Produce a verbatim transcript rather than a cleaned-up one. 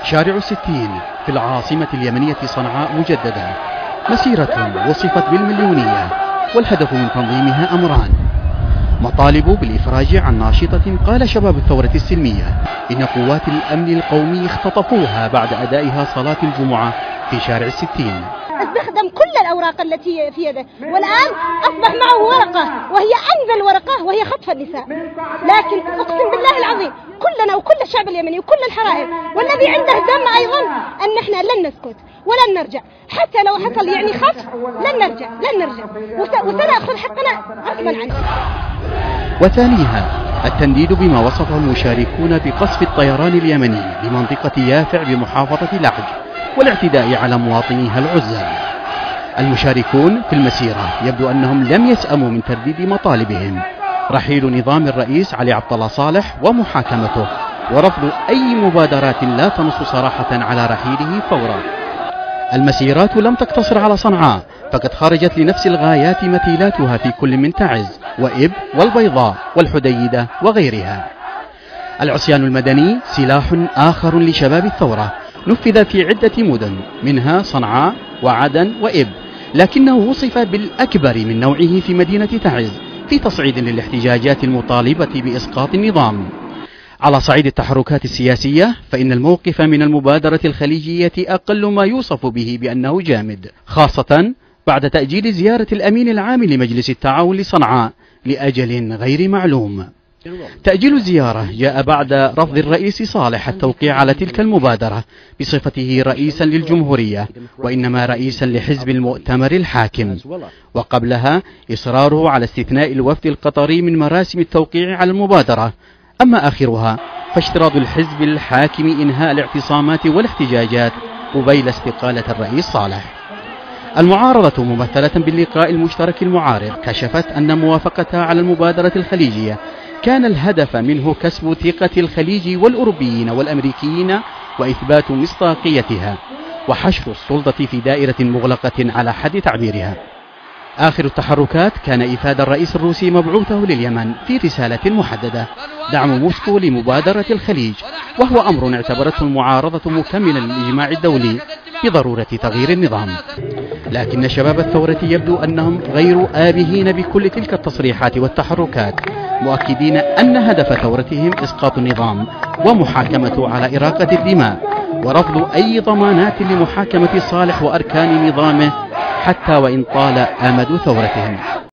شارع الستين في العاصمة اليمنية صنعاء مجددا، مسيرة وصفت بالمليونية، والهدف من تنظيمها أمران: مطالب بالإفراج عن ناشطة قال شباب الثورة السلمية إن قوات الأمن القومي اختطفوها بعد أدائها صلاة الجمعة في شارع الستين. استخدم كل الأوراق التي في يده، والآن أصبح معه ورقة وهي أنزل ورقة وهي خطف النساء. لكن أقسم بالله العظيم كلنا وكل الشعب اليمني وكل الحرائر والذي عنده دم أيضا أن احنا لن نسكت ولن نرجع، حتى لو حصل يعني خطف لن نرجع لن نرجع وسنأخذ حقنا غصبا عنه. وثانيها التنديد بما وصفه المشاركون بقصف الطيران اليمني بمنطقة يافع بمحافظة لعج والاعتداء على مواطنيها العزال. المشاركون في المسيرة يبدو أنهم لم يسأموا من ترديد مطالبهم: رحيل نظام الرئيس علي عبد الله صالح ومحاكمته، ورفض أي مبادرات لا تنص صراحة على رحيله فورا. المسيرات لم تقتصر على صنعاء، فقد خرجت لنفس الغايات مثيلاتها في كل من تعز وإب والبيضاء والحديدة وغيرها. العصيان المدني سلاح آخر لشباب الثورة، نفذ في عدة مدن منها صنعاء وعدن وإب، لكنه وصف بالأكبر من نوعه في مدينة تعز في تصعيد للاحتجاجات المطالبة بإسقاط النظام. على صعيد التحركات السياسية فإن الموقف من المبادرة الخليجية أقل ما يوصف به بأنه جامد، خاصة بعد تأجيل زيارة الأمين العام لمجلس التعاون لصنعاء لأجل غير معلوم. تأجيل الزيارة جاء بعد رفض الرئيس صالح التوقيع على تلك المبادرة بصفته رئيسا للجمهورية، وإنما رئيسا لحزب المؤتمر الحاكم، وقبلها إصراره على استثناء الوفد القطري من مراسم التوقيع على المبادرة. أما آخرها فاشتراط الحزب الحاكم إنهاء الاعتصامات والاحتجاجات قبيل استقالة الرئيس صالح. المعارضة ممثلة باللقاء المشترك المعارض كشفت أن موافقتها على المبادرة الخليجية كان الهدف منه كسب ثقة الخليج والأوروبيين والأمريكيين وإثبات مصداقيتها وحشر السلطة في دائرة مغلقة على حد تعبيرها. آخر التحركات كان إفادة الرئيس الروسي مبعوثه لليمن في رسالة محددة: دعم موسكو لمبادرة الخليج، وهو أمر اعتبرته المعارضة مكملا للإجماع الدولي بضرورة تغيير النظام. لكن شباب الثورة يبدو أنهم غير آبهين بكل تلك التصريحات والتحركات، مؤكدين أن هدف ثورتهم إسقاط النظام ومحاكمته على إراقة الدماء، ورفض أي ضمانات لمحاكمة صالح وأركان نظامه حتى وإن طال أمد ثورتهم.